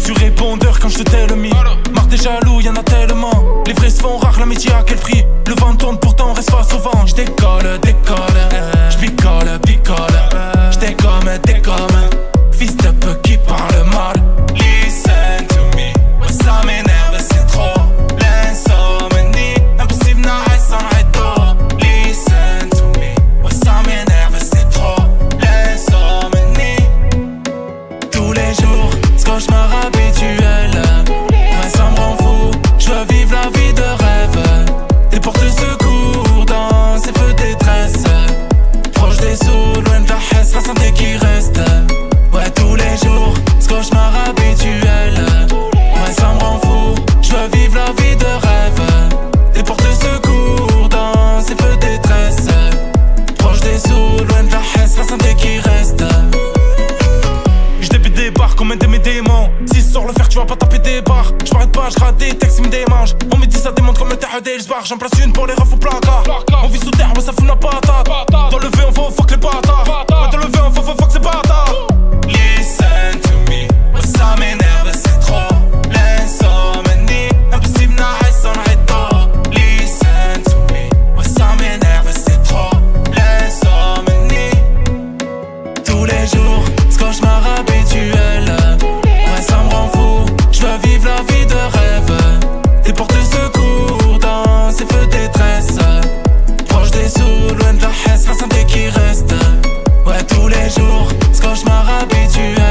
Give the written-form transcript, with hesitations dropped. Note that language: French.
sur répondeur quand je te tellement. Marre des jaloux, y'en a tellement. Les vrais se font rares, l'amitié à quel prix? Le vent tourne pourtant on reste pas souvent. J'décolle, j'picole, j'dégomme, fils de peu qui parle mal. Listen to me, ouais ça m'énerve c'est trop. L'insomnie, impossible n'arrête sans arrêter. Listen to me, ouais ça m'énerve c'est trop. L'insomnie, tous les jours, ce cauchemar habituel. Ouais ça me rend fou, je veux vivre la vie de rêve. Des portes de secours dans ces feux de détresse. Proche des sous, loin de la hesse, la santé qui reste. Ouais tous les jours, ce cauchemar habituel. Ouais ça me rend fou, je veux vivre la vie de rêve. Des portes de secours dans ces feux de détresse. Proche des sous, loin de la hesse, la santé qui reste. J'débute des bars comme un de mes démons. Si sur le fer tu vas pas taper des barres. J'm'arrête pas, j'rate des textes, ils me démangent. On me dit ça démonte comme le terre des j'barre. J'en place une pour les refs au placard. On vit sous terre, ouais ça fout la patate. Dans le V on va fuck les bâtards. Ouais dans le V on va fuck ces bâtards. Listen to me, ouais ça m'énerve c'est trop. L'insomnie, impossible n'arrête sans arrêter. Listen to me, ouais ça m'énerve c'est trop. L'insomnie, tous les jours, ce cauchemar habituel. Ouais ça me rend fou, je veux vivre la vie de rêve. Des portes de secours dans ces feux de détresse. Proche des sous, loin de la hesse, la santé qui reste. Ouais tous les jours, ce cauchemar habituel.